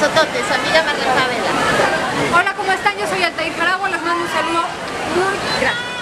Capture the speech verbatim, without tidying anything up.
besototes, su amiga Marlene Favela. Hola, ¿cómo están? Yo soy Altair Jaragua, les mando un saludo muy grande.